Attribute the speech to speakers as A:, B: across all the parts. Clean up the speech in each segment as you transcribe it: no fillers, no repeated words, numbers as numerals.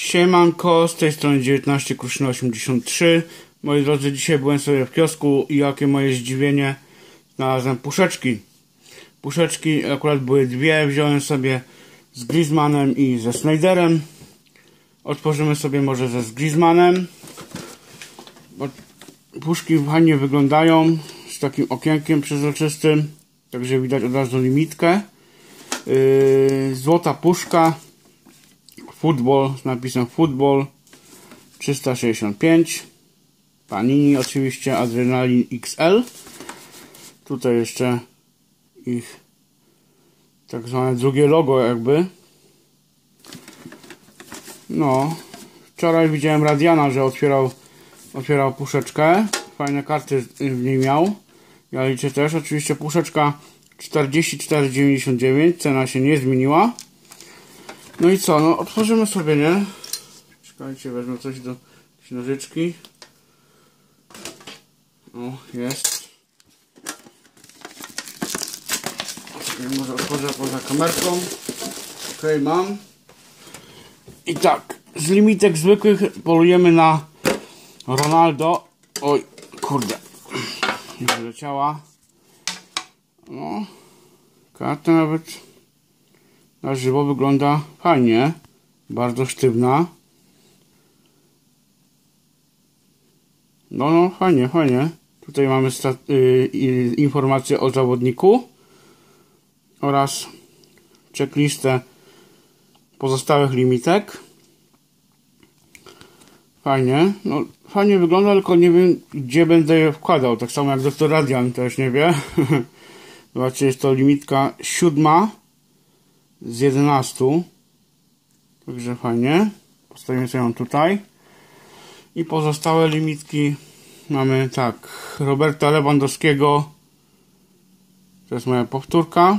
A: Siemanko, z tej strony 19 Kruszyn 83. Moi drodzy, dzisiaj byłem sobie w kiosku i jakie moje zdziwienie, znalazłem puszeczki. Puszeczki akurat były dwie, wziąłem sobie z Griezmannem i ze Sneijderem. Otworzymy sobie może ze Griezmannem. Puszki fajnie wyglądają, z takim okienkiem przezroczystym, także widać od razu limitkę. Złota puszka. Football z napisem Football 365. Panini oczywiście, Adrenalin XL. Tutaj jeszcze ich tak zwane drugie logo jakby. No, wczoraj widziałem Radiana, że otwierał puszeczkę. Fajne karty w niej miał. Ja liczę też. Oczywiście puszeczka 44,99. Cena się nie zmieniła. No i co? No otworzymy sobie, nie? Czekajcie, wezmę coś do jakieś nożyczki. O, jest. Okay, może otworzę poza kamerką. Ok, mam. I tak, z limitek zwykłych polujemy na Ronaldo. Oj, kurde. Nie wyleciała. No, karta nawet na żywo wygląda fajnie. Bardzo sztywna. No, fajnie, fajnie. Tutaj mamy informacje o zawodniku oraz checklistę pozostałych limitek. Fajnie. No, fajnie wygląda, tylko nie wiem, gdzie będę je wkładał. Tak samo jak Dr. Radian też nie wie. Zobaczcie, jest to limitka 7 z 11. Także fajnie. Postawimy sobie ją tutaj. I pozostałe limitki mamy tak. Roberta Lewandowskiego. To jest moja powtórka.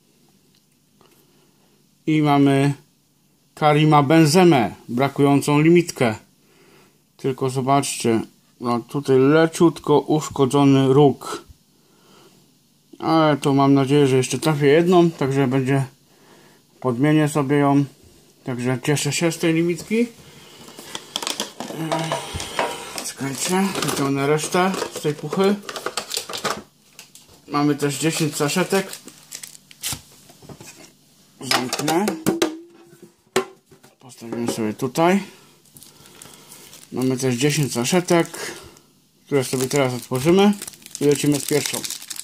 A: I mamy Karima Benzemę. Brakującą limitkę. Tylko zobaczcie. No tutaj leciutko uszkodzony róg. Ale to mam nadzieję, że jeszcze trafię jedną. Także będzie... Podmienię sobie ją. Także cieszę się z tej limitki. Czekajcie, wyciągnę resztę z tej puchy. Mamy też 10 saszetek. Zamknę. Postawimy sobie tutaj. Mamy też 10 saszetek, które sobie teraz otworzymy. I lecimy z pierwszą.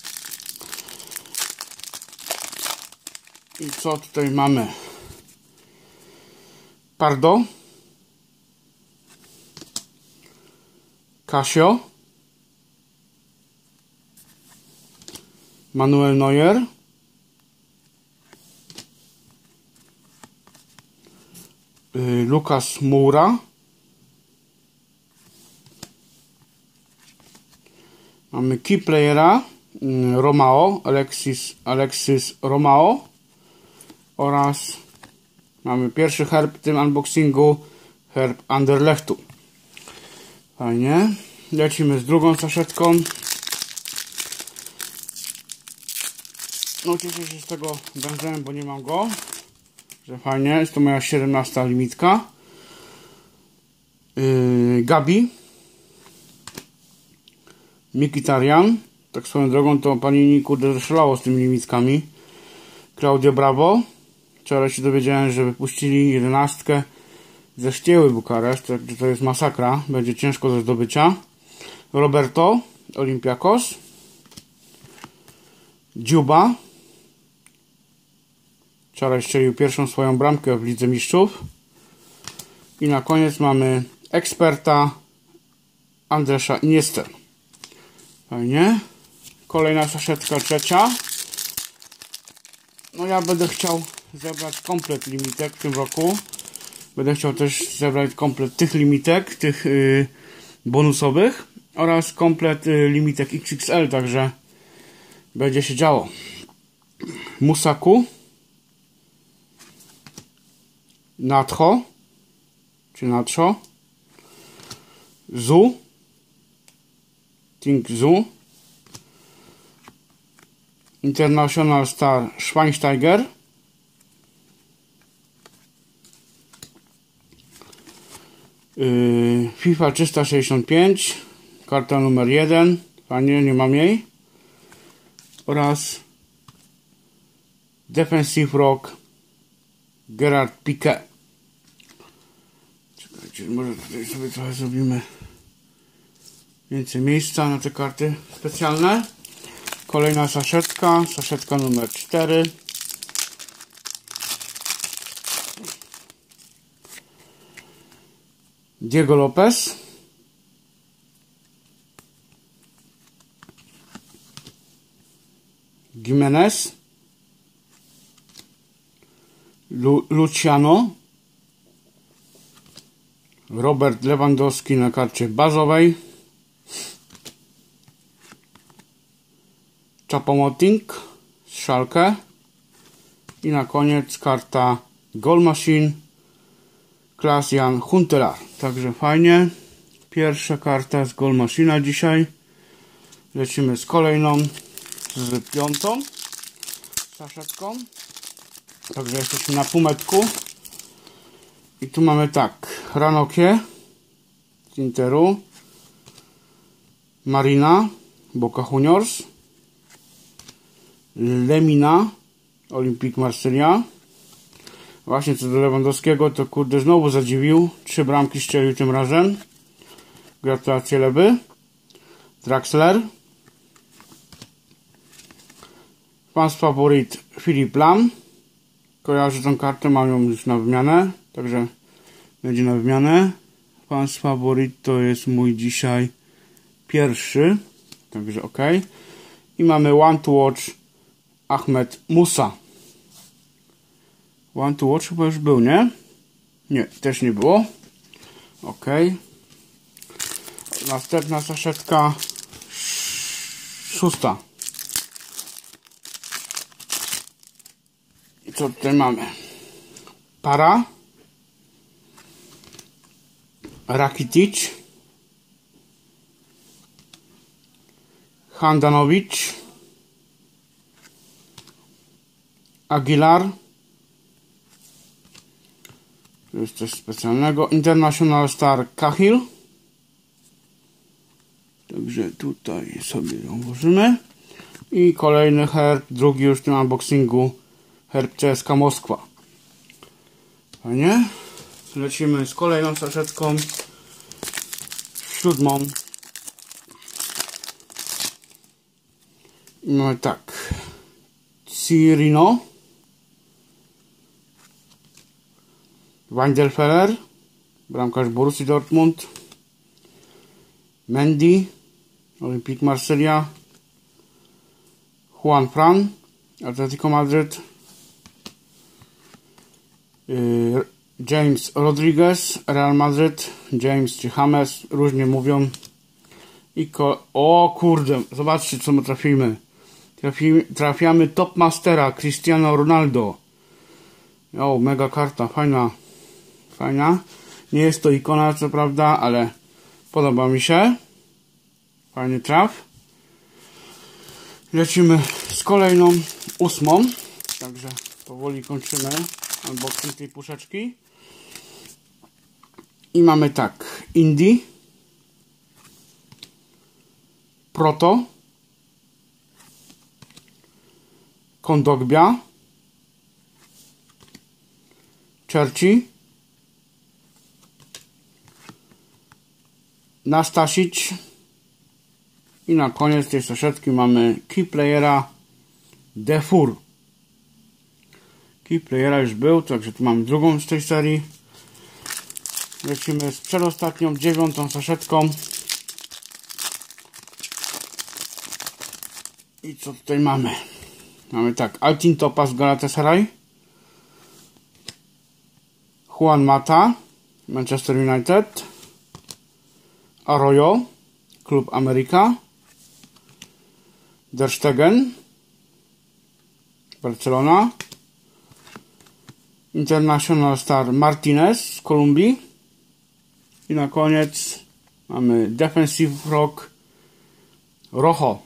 A: I co tutaj mamy? Pardo, Casio, Manuel Neuer, Lucas Moura, mamy key playera Romao, Alexis Romao oraz mamy pierwszy herb w tym unboxingu, herb Anderlechtu. Fajnie. Lecimy z drugą saszetką. No cieszę się z tego Benzem, bo nie mam go. Że fajnie. Jest to moja 17 limitka. Gabi. Mkhitaryan. Tak swoją drogą to Panini kurde zeszalało z tymi limitkami. Claudio Bravo. Wczoraj się dowiedziałem, że wypuścili 11 ze Sztieły Bukareszt, także to jest masakra, będzie ciężko do zdobycia. Roberto, Olympiakos. Dziuba. Wczoraj strzelił pierwszą swoją bramkę w Lidze Mistrzów. I na koniec mamy eksperta Andresa Iniestę. Fajnie. Kolejna saszetka, trzecia. No ja będę chciał zebrać komplet limitek w tym roku. Będę chciał też zebrać komplet tych limitek, tych bonusowych oraz komplet limitek XXL, także będzie się działo. Musaku, Natcho, czy Nacho, Zu, Ting Zu, International Star Schweinsteiger, FIFA 365, karta numer 1, fajnie, nie mam jej. Oraz Defensive Rock Gerard Piqué. Czekajcie, może tutaj sobie trochę zrobimy więcej miejsca na te karty specjalne. Kolejna saszetka, saszetka numer 4. Diego Lopez. Gimenez. Luciano. Robert Lewandowski na karcie bazowej. Choupo-Moting z Schalke. I na koniec karta Goal Machine Klaas-Jan Huntelaar. Także fajnie. Pierwsza karta z Goal Machine'a dzisiaj. Lecimy z kolejną, z 5. saszetką. Także jesteśmy na półmetku. I tu mamy tak. Ranocchia z Interu. Marina Boca Juniors. Lemina Olympique Marsylia. Właśnie co do Lewandowskiego, to kurde znowu zadziwił. 3 bramki strzelił tym razem. Gratulacje Leby. Draxler. Pan faworyt Filip Lam. Kojarzę tą kartę, mam ją już na wymianę. Także będzie na wymianę. Pan faworyt to jest mój dzisiaj pierwszy. Także ok. I mamy One to Watch Ahmed Musa. One to Watch chyba już był, nie? Nie, też nie było. Ok. Następna saszetka 6. I co tutaj mamy? Para. Rakitic. Handanovic. Aguilar. To jest coś specjalnego. International Star Cahill. Także tutaj sobie ją włożymy. I kolejny herb, drugi już w tym unboxingu. Herb CSKA Moskwa. Fajnie. Lecimy z kolejną saszetką. 7. I mamy tak. Cirino. Weidenfeller, bramkarz Borussii Dortmund. Mendy, Olympique Marsylia. Juan Fran, Atletico Madryt. James Rodriguez, Real Madryt. James czy James, różnie mówią. O kurde, zobaczcie co my trafimy. Trafiamy Top Mastera Cristiano Ronaldo. O, mega karta, fajna. Fajna. Nie jest to ikona, co prawda, ale podoba mi się. Fajny traf. Lecimy z kolejną 8. Także powoli kończymy unboxing tej puszeczki. I mamy tak. Indie. Proto. Kondogbia. Churchy. Nastasic. I na koniec tej saszetki mamy Keyplayera Defour. Keyplayera już był, także tu mamy drugą z tej serii. Lecimy z przedostatnią, 9. saszetką. I co tutaj mamy? Mamy tak, Altin Topaz Galatasaray. Juan Mata, Manchester United. Arroyo, Klub Ameryka. Der Stegen, Barcelona. International Star Martinez z Kolumbii. I na koniec mamy Defensive Rock Rojo.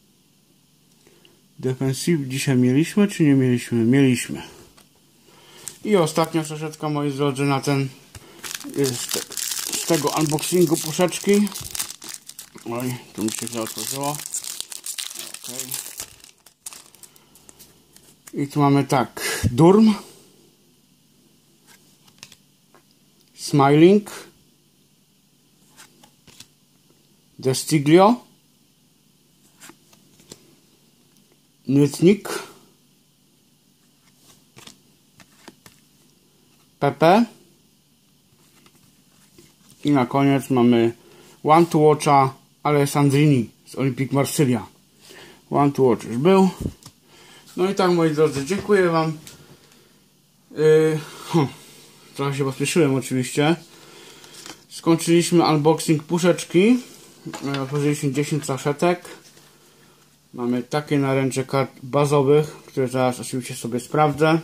A: Defensive dzisiaj mieliśmy, czy nie mieliśmy? Mieliśmy. I ostatnia saszetka, moi drodzy, na ten z tego unboxingu puszeczki. Oj, tu mi się źle otworzyło. Okay. I tu mamy tak, Durm, Smiling, Destiglio, Nytnik, Pepe i na koniec mamy One to Watcha Alessandrini z Olympique Marsylia. One to Watch już był. No i tak, moi drodzy, dziękuję wam. Trochę się pospieszyłem oczywiście. Skończyliśmy unboxing puszeczki. Otworzyliśmy 10 saszetek. Mamy takie naręcze kart bazowych, które zaraz oczywiście sobie sprawdzę.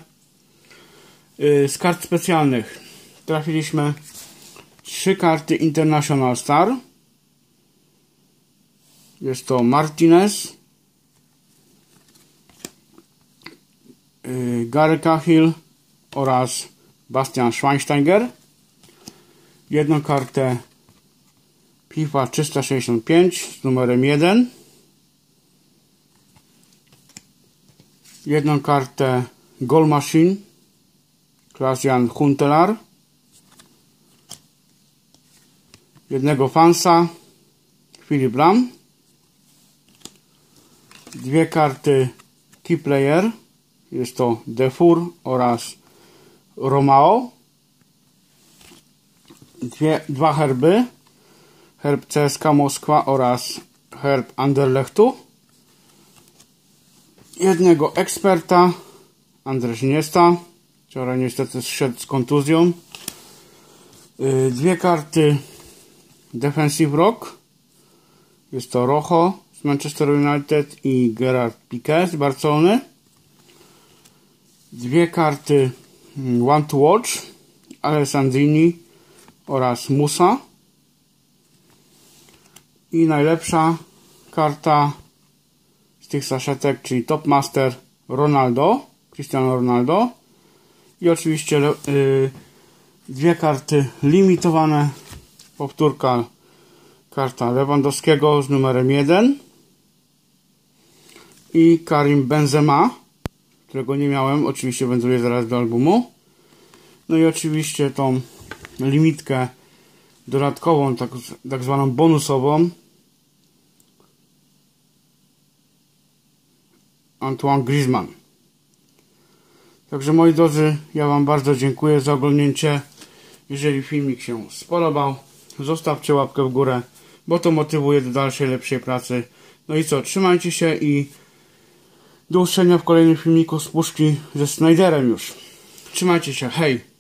A: Z kart specjalnych trafiliśmy 3 karty International Star. Jest to Martinez, Gary Cahill oraz Bastian Schweinsteiger. Jedną kartę FIFA 365 z numerem 1. Jedną kartę Goal Machine Klaas-Jan Huntelaar. Jednego fansa Philip Lam. 2 karty Key Player. Jest to Defour oraz Romao. 2 herby. Herb CSK Moskwa oraz herb Anderlechtu. Jednego eksperta Andrzej Niesta. Wczoraj niestety zszedł z kontuzją. 2 karty Defensive Rock. Jest to Rojo z Manchester United i Gerard Piqué z Barcelony. 2 karty One to Watch Alessandrini oraz Musa. I najlepsza karta z tych saszetek, czyli Top Master Ronaldo, Cristiano Ronaldo. I oczywiście 2 karty limitowane. Powtórka karta Lewandowskiego z numerem 1 i Karim Benzema, którego nie miałem, oczywiście wędruję zaraz do albumu. No i oczywiście tą limitkę dodatkową, tak zwaną bonusową, Antoine Griezmann. Także, moi drodzy, ja wam bardzo dziękuję za oglądnięcie. Jeżeli filmik się spodobał, zostawcie łapkę w górę, bo to motywuje do dalszej, lepszej pracy. No i co, trzymajcie się i do usłyszenia w kolejnym filmiku z puszki ze Snyderem już. Trzymajcie się, hej!